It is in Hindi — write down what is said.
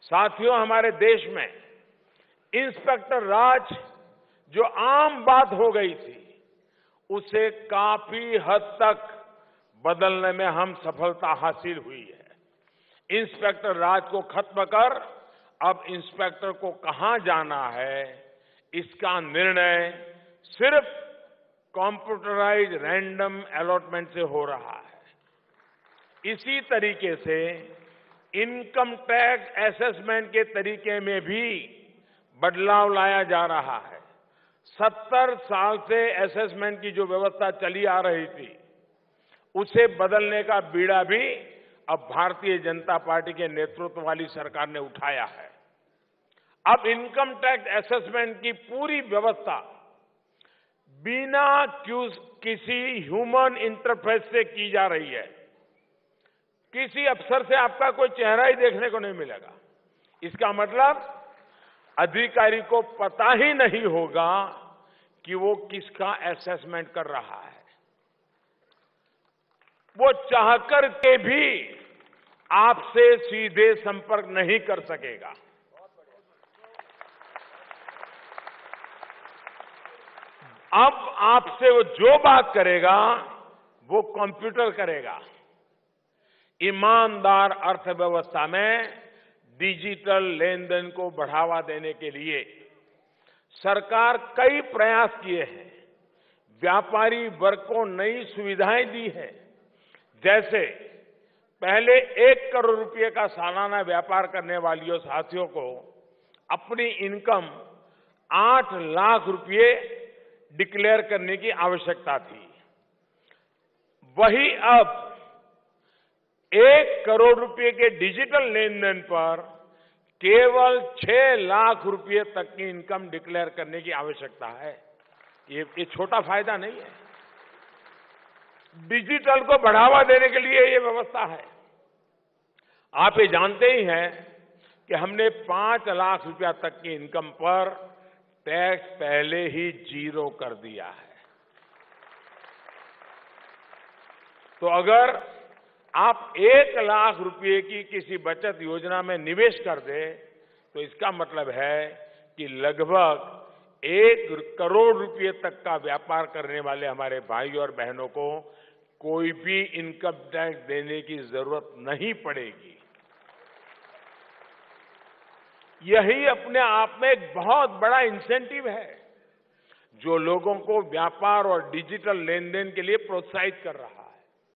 साथियों, हमारे देश में इंस्पेक्टर राज जो आम बात हो गई थी, उसे काफी हद तक बदलने में हम सफलता हासिल हुई है। इंस्पेक्टर राज को खत्म कर अब इंस्पेक्टर को कहां जाना है, इसका निर्णय सिर्फ कंप्यूटराइज्ड रैंडम अलॉटमेंट से हो रहा है। इसी तरीके से इनकम टैक्स असेसमेंट के तरीके में भी बदलाव लाया जा रहा है। 70 साल से असेसमेंट की जो व्यवस्था चली आ रही थी, उसे बदलने का बीड़ा भी अब भारतीय जनता पार्टी के नेतृत्व वाली सरकार ने उठाया है। अब इनकम टैक्स असेसमेंट की पूरी व्यवस्था बिना किसी ह्यूमन इंटरफेस से की जा रही है। किसी अफसर से आपका कोई चेहरा ही देखने को नहीं मिलेगा। इसका मतलब अधिकारी को पता ही नहीं होगा कि वो किसका असेसमेंट कर रहा है। वो चाहकर के भी आपसे सीधे संपर्क नहीं कर सकेगा। अब आपसे वो जो बात करेगा वो कंप्यूटर करेगा। ईमानदार अर्थव्यवस्था में डिजिटल लेन देन को बढ़ावा देने के लिए सरकार कई प्रयास किए हैं। व्यापारी वर्ग को नई सुविधाएं दी हैं। जैसे पहले 1 करोड़ रुपए का सालाना व्यापार करने वालियों साथियों को अपनी इनकम 8 लाख रुपए डिक्लेयर करने की आवश्यकता थी। वही अब 1 करोड़ रुपए के डिजिटल लेन देन पर केवल 6 लाख रुपए तक की इनकम डिक्लेयर करने की आवश्यकता है। ये छोटा फायदा नहीं है। डिजिटल को बढ़ावा देने के लिए ये व्यवस्था है। आप ये जानते ही हैं कि हमने 5 लाख रुपया तक की इनकम पर टैक्स पहले ही 0 कर दिया है। तो अगर आप 1 लाख रुपए की किसी बचत योजना में निवेश कर दें, तो इसका मतलब है कि लगभग 1 करोड़ रुपए तक का व्यापार करने वाले हमारे भाई और बहनों को कोई भी इनकम टैक्स देने की जरूरत नहीं पड़ेगी। यही अपने आप में एक बहुत बड़ा इंसेंटिव है, जो लोगों को व्यापार और डिजिटल लेन देन के लिए प्रोत्साहित कर रहा है।